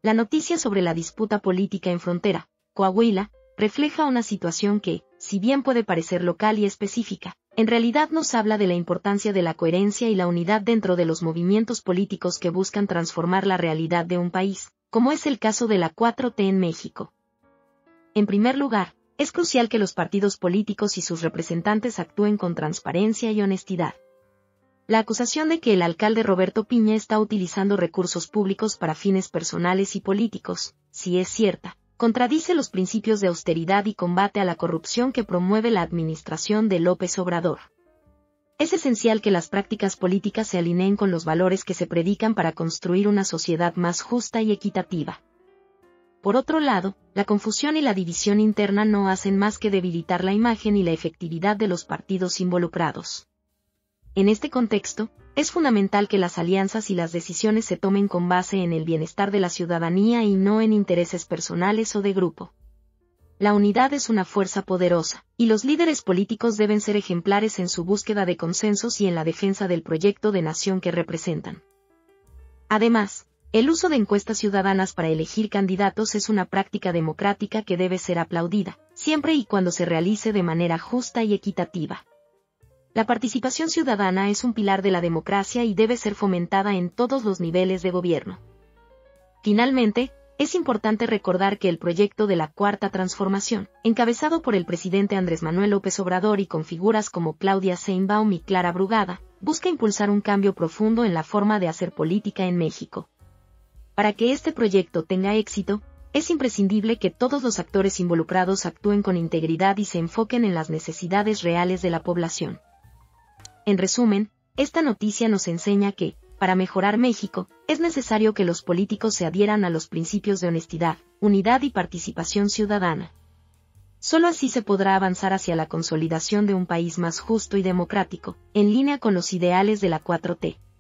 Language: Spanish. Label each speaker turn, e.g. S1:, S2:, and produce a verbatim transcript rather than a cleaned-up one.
S1: La noticia sobre la disputa política en frontera, Coahuila, refleja una situación que, si bien puede parecer local y específica, en realidad nos habla de la importancia de la coherencia y la unidad dentro de los movimientos políticos que buscan transformar la realidad de un país, como es el caso de la cuatro T en México. En primer lugar, es crucial que los partidos políticos y sus representantes actúen con transparencia y honestidad. La acusación de que el alcalde Roberto Piña está utilizando recursos públicos para fines personales y políticos, si es cierta, contradice los principios de austeridad y combate a la corrupción que promueve la administración de López Obrador. Es esencial que las prácticas políticas se alineen con los valores que se predican para construir una sociedad más justa y equitativa. Por otro lado, la confusión y la división interna no hacen más que debilitar la imagen y la efectividad de los partidos involucrados. En este contexto, es fundamental que las alianzas y las decisiones se tomen con base en el bienestar de la ciudadanía y no en intereses personales o de grupo. La unidad es una fuerza poderosa, y los líderes políticos deben ser ejemplares en su búsqueda de consensos y en la defensa del proyecto de nación que representan. Además, el uso de encuestas ciudadanas para elegir candidatos es una práctica democrática que debe ser aplaudida, siempre y cuando se realice de manera justa y equitativa. La participación ciudadana es un pilar de la democracia y debe ser fomentada en todos los niveles de gobierno. Finalmente, es importante recordar que el proyecto de la Cuarta Transformación, encabezado por el presidente Andrés Manuel López Obrador y con figuras como Claudia Sheinbaum y Clara Brugada, busca impulsar un cambio profundo en la forma de hacer política en México. Para que este proyecto tenga éxito, es imprescindible que todos los actores involucrados actúen con integridad y se enfoquen en las necesidades reales de la población. En resumen, esta noticia nos enseña que, para mejorar México, es necesario que los políticos se adhieran a los principios de honestidad, unidad y participación ciudadana. Solo así se podrá avanzar hacia la consolidación de un país más justo y democrático, en línea con los ideales de la cuatro T.